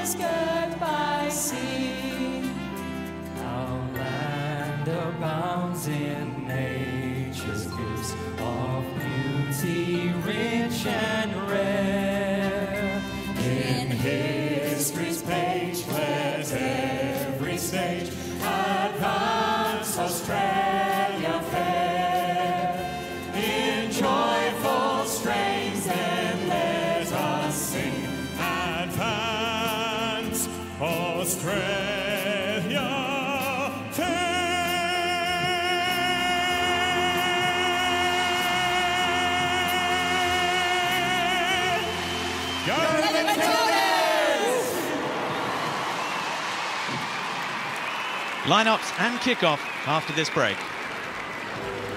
skirt by sea. Our land abounds in nature's gifts of beauty rich and rare. In history's page let every stage advance Australia fair. In joyful strains then let us sing, advance Australia fair. Go the Matildas! Lineups and kickoff after this break.